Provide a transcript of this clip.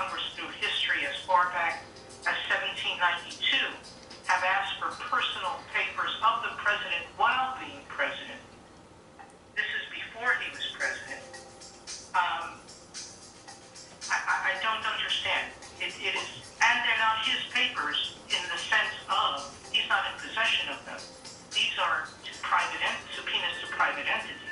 Congress through history as far back as 1792 have asked for personal papers of the president while being president. This is before he was president. I don't understand. It is, and they're not his papers in the sense of he's not in possession of them. These are subpoenas to private entities.